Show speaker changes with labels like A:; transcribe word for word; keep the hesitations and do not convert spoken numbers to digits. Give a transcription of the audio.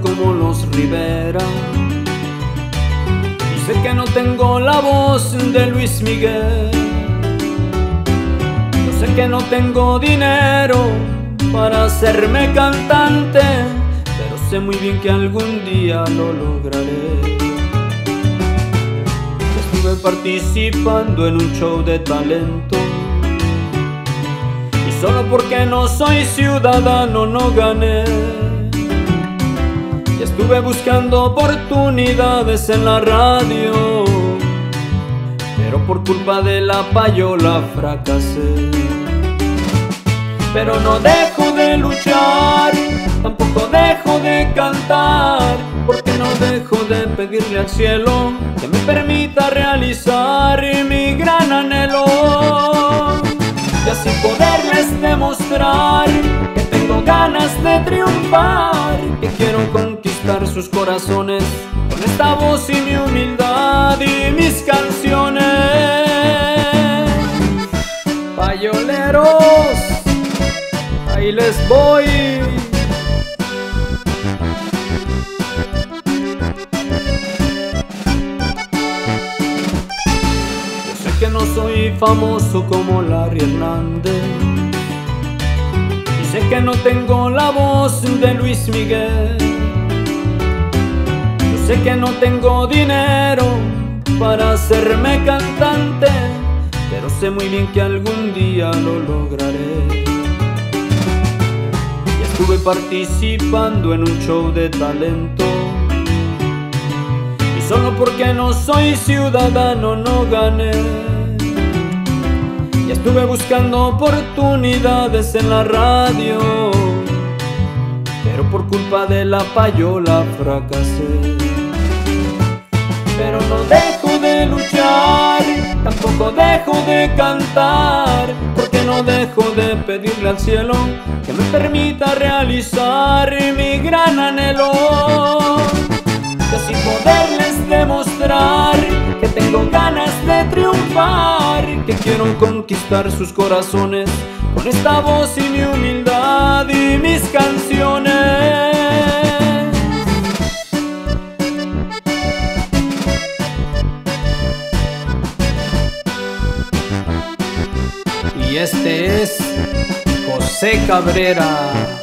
A: como los Rivera. Y sé que no tengo la voz de Luis Miguel. Yo sé que no tengo dinero para hacerme cantante, pero sé muy bien que algún día lo lograré. Estuve participando en un show de talento y solo porque no soy ciudadano no gané. Y estuve buscando oportunidades en la radio, pero por culpa de la payola fracasé. Pero no dejo de luchar, tampoco dejo de cantar, porque no dejo de pedirle al cielo que me permita realizar mi gran anhelo, y así poderles demostrar que tengo ganas de triunfar, que quiero conquistar sus corazones con esta voz y mi humildad y mis canciones. Payoleros, ahí les voy. Yo sé que no soy famoso como Larry Hernández, y sé que no tengo la voz de Luis Miguel. Yo sé que no tengo dinero para hacerme cantante, pero sé muy bien que algún día lo lograré. Estuve participando en un show de talento y solo porque no soy ciudadano no gané. Y estuve buscando oportunidades en la radio, pero por culpa de la payola fracasé. Pero no dejo de luchar, tampoco dejo de cantar, porque no dejo de pedirle al cielo que me permita realizar mi gran anhelo, y así poderles demostrar que tengo ganas de triunfar, que quiero conquistar sus corazones con esta voz y mi humildad y mis canciones. Y este es José Cabrera.